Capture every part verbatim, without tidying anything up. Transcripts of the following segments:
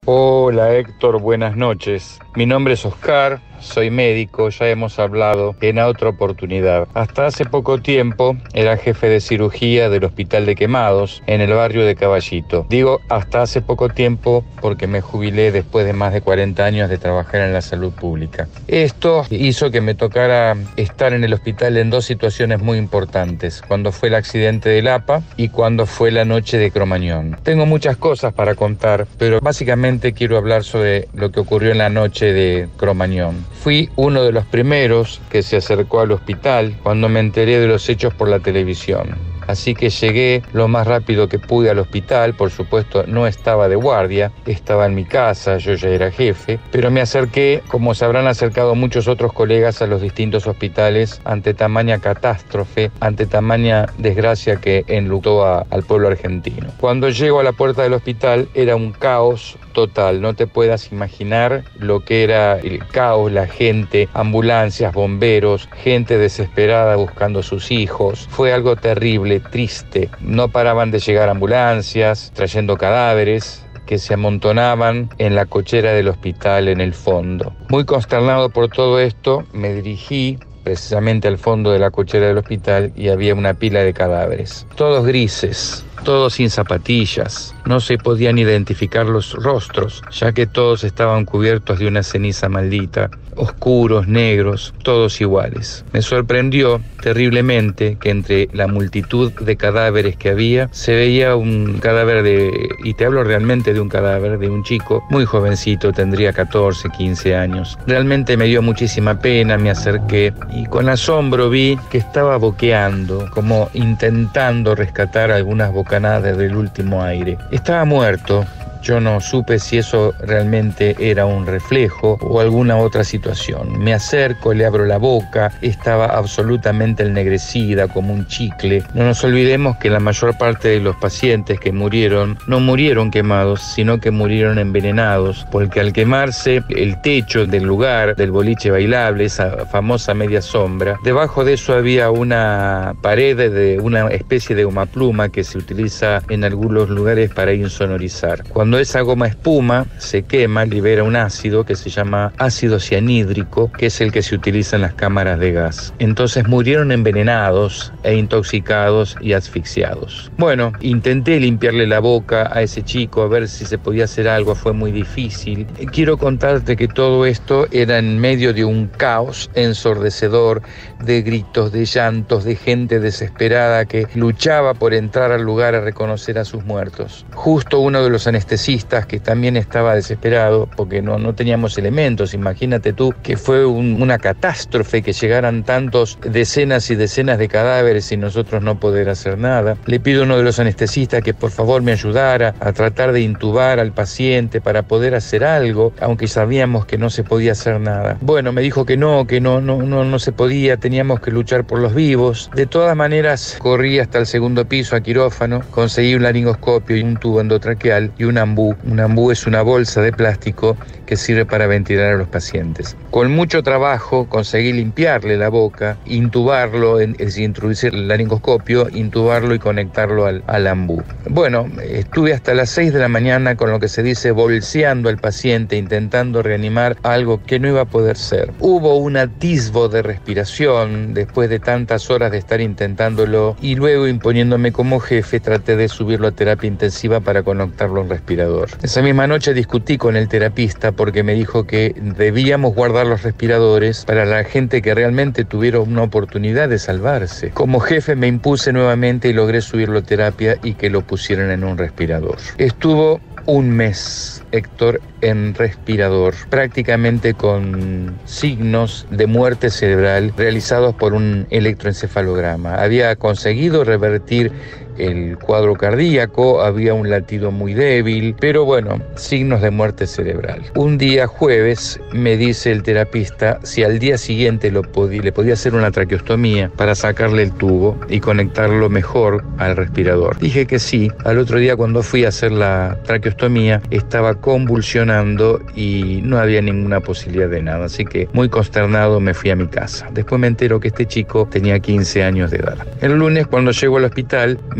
Hola Héctor, buenas noches. Mi nombre es Oscar, soy médico, ya hemos hablado en otra oportunidad. Hasta hace poco tiempo era jefe de cirugía del Hospital de Quemados en el barrio de Caballito. Digo hasta hace poco tiempo porque me jubilé después de más de cuarenta años de trabajar en la salud pública. Esto hizo que me tocara estar en el hospital en dos situaciones muy importantes, cuando fue el accidente del A P A y cuando fue la noche de Cromañón. Tengo muchas cosas para contar, pero básicamente quiero hablar sobre lo que ocurrió en la noche de Cromañón. Fui uno de los primeros que se acercó al hospital cuando me enteré de los hechos por la televisión. Así que llegué lo más rápido que pude al hospital. Por supuesto no estaba de guardia, estaba en mi casa, yo ya era jefe, pero me acerqué, como se habrán acercado muchos otros colegas, a los distintos hospitales ante tamaña catástrofe, ante tamaña desgracia que enlutó a, al pueblo argentino. Cuando llego a la puerta del hospital era un caos total, no te puedas imaginar lo que era el caos, la gente, ambulancias, bomberos, gente desesperada buscando a sus hijos. Fue algo terrible, triste. No paraban de llegar ambulancias, trayendo cadáveres que se amontonaban en la cochera del hospital en el fondo. Muy consternado por todo esto, me dirigí precisamente al fondo de la cochera del hospital y había una pila de cadáveres, todos grises, todos sin zapatillas. No se podían identificar los rostros, ya que todos estaban cubiertos de una ceniza maldita, oscuros, negros, todos iguales. Me sorprendió terriblemente que entre la multitud de cadáveres que había, se veía un cadáver de, y te hablo realmente de un cadáver de un chico muy jovencito, tendría catorce, quince años. Realmente me dio muchísima pena, me acerqué y con asombro vi que estaba boqueando, como intentando rescatar algunas bocanadas del último aire. Estaba muerto. Yo no supe si eso realmente era un reflejo o alguna otra situación. Me acerco, le abro la boca, estaba absolutamente ennegrecida como un chicle. No nos olvidemos que la mayor parte de los pacientes que murieron no murieron quemados, sino que murieron envenenados, porque al quemarse el techo del lugar, del boliche bailable, esa famosa media sombra, debajo de eso había una pared de una especie de gomapluma que se utiliza en algunos lugares para insonorizar. Cuando esa goma espuma se quema, libera un ácido que se llama ácido cianhídrico, que es el que se utiliza en las cámaras de gas. Entonces murieron envenenados e intoxicados y asfixiados. Bueno, intenté limpiarle la boca a ese chico a ver si se podía hacer algo, fue muy difícil. Quiero contarte que todo esto era en medio de un caos ensordecedor, de gritos, de llantos, de gente desesperada que luchaba por entrar al lugar a reconocer a sus muertos. Justo uno de los anestesistas que también estaba desesperado porque no, no teníamos elementos. Imagínate tú que fue un, una catástrofe que llegaran tantos decenas y decenas de cadáveres y nosotros no poder hacer nada. Le pido a uno de los anestesistas que por favor me ayudara a tratar de intubar al paciente para poder hacer algo, aunque sabíamos que no se podía hacer nada. Bueno, me dijo que no, que no, no, no, no se podía, teníamos que luchar por los vivos. De todas maneras, corrí hasta el segundo piso a quirófano, conseguí un laringoscopio y un tubo endotraqueal y un ambú. Un ambú es una bolsa de plástico que sirve para ventilar a los pacientes. Con mucho trabajo conseguí limpiarle la boca, intubarlo, es decir, introducir el laringoscopio, intubarlo y conectarlo al, al ambú. Bueno, estuve hasta las seis de la mañana con lo que se dice bolseando al paciente, intentando reanimar algo que no iba a poder ser. Hubo un atisbo de respiración después de tantas horas de estar intentándolo y luego, imponiéndome como jefe, traté de subirlo a terapia intensiva para conectarlo al respirador. Esa misma noche discutí con el terapista porque me dijo que debíamos guardar los respiradores para la gente que realmente tuviera una oportunidad de salvarse. Como jefe me impuse nuevamente y logré subirlo a terapia y que lo pusieran en un respirador. Estuvo un mes, Héctor, en respirador, prácticamente con signos de muerte cerebral realizados por un electroencefalograma. Había conseguido revertir el cuadro cardíaco, había un latido muy débil, pero bueno, signos de muerte cerebral. Un día jueves me dice el terapista si al día siguiente lo podía, le podía hacer una traqueostomía para sacarle el tubo y conectarlo mejor al respirador. Dije que sí. Al otro día, cuando fui a hacer la traqueostomía, estaba convulsionando y no había ninguna posibilidad de nada, así que muy consternado me fui a mi casa. Después me entero que este chico tenía quince años de edad. El lunes, cuando llego al hospital, me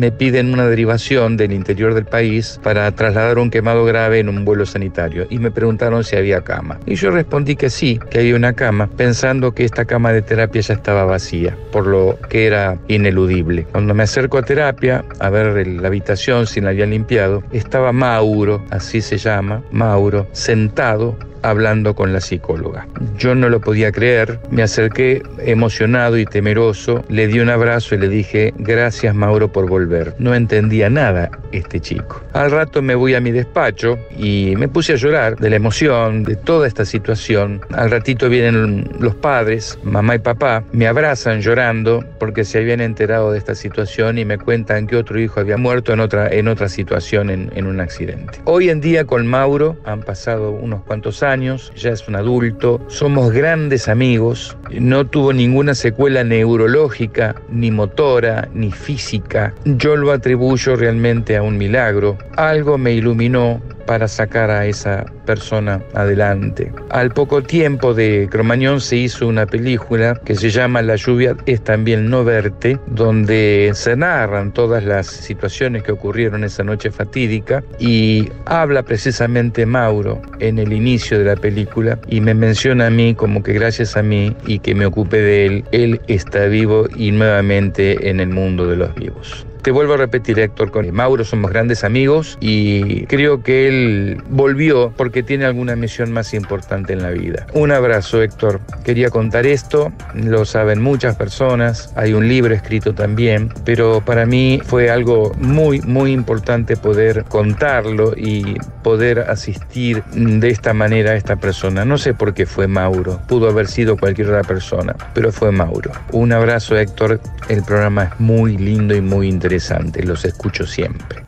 me piden una derivación del interior del país para trasladar un quemado grave en un vuelo sanitario y me preguntaron si había cama. Y yo respondí que sí, que había una cama, pensando que esta cama de terapia ya estaba vacía, por lo que era ineludible. Cuando me acerco a terapia, a ver la habitación si la habían limpiado, estaba Mauro, así se llama, Mauro, sentado hablando con la psicóloga. Yo no lo podía creer, me acerqué emocionado y temeroso, le di un abrazo y le dije, gracias Mauro por volver. No entendía nada este chico. Al rato me voy a mi despacho y me puse a llorar de la emoción, de toda esta situación. Al ratito vienen los padres, mamá y papá, me abrazan llorando porque se habían enterado de esta situación y me cuentan que otro hijo había muerto en otra, en otra situación, en, en un accidente. Hoy en día con Mauro han pasado unos cuantos años, ya es un adulto, somos grandes amigos, no tuvo ninguna secuela neurológica, ni motora, ni física. Yo lo atribuyo realmente a un milagro. Algo me iluminó para sacar a esa persona adelante. Al poco tiempo de Cromañón se hizo una película que se llama La lluvia es también no verte, donde se narran todas las situaciones que ocurrieron esa noche fatídica y habla precisamente Mauro en el inicio de la película y me menciona a mí como que gracias a mí y que me ocupé de él, él está vivo y nuevamente en el mundo de los vivos. Te vuelvo a repetir, Héctor, con Mauro somos grandes amigos y creo que él volvió porque tiene alguna misión más importante en la vida. Un abrazo, Héctor. Quería contar esto, lo saben muchas personas, hay un libro escrito también, pero para mí fue algo muy, muy importante poder contarlo y poder asistir de esta manera a esta persona. No sé por qué fue Mauro, pudo haber sido cualquier otra persona, pero fue Mauro. Un abrazo, Héctor. El programa es muy lindo y muy interesante. Los escucho siempre.